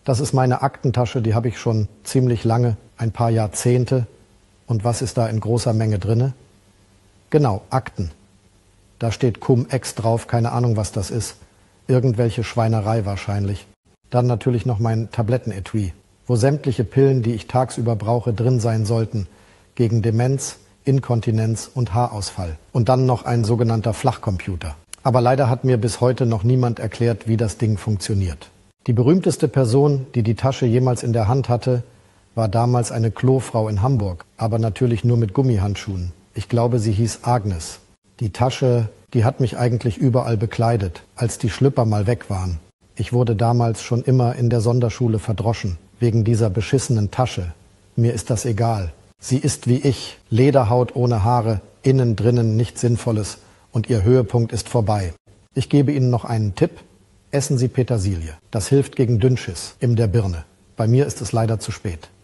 Das ist meine Aktentasche, die habe ich schon ziemlich lange, ein paar Jahrzehnte. Und was ist da in großer Menge drinne? Genau, Akten. Da steht Cum-Ex drauf, keine Ahnung, was das ist. Irgendwelche Schweinerei wahrscheinlich. Dann natürlich noch mein Tablettenetui, wo sämtliche Pillen, die ich tagsüber brauche, drin sein sollten. Gegen Demenz, Inkontinenz und Haarausfall. Und dann noch ein sogenannter Flachcomputer. Aber leider hat mir bis heute noch niemand erklärt, wie das Ding funktioniert. Die berühmteste Person, die die Tasche jemals in der Hand hatte, war damals eine Klofrau in Hamburg, aber natürlich nur mit Gummihandschuhen. Ich glaube, sie hieß Agnes. Die Tasche, die hat mich eigentlich überall bekleidet, als die Schlüpper mal weg waren. Ich wurde damals schon immer in der Sonderschule verdroschen, wegen dieser beschissenen Tasche. Mir ist das egal. Sie ist wie ich, Lederhaut ohne Haare, innen drinnen nichts Sinnvolles und ihr Höhepunkt ist vorbei. Ich gebe Ihnen noch einen Tipp. Essen Sie Petersilie. Das hilft gegen Dünnschiss in der Birne. Bei mir ist es leider zu spät.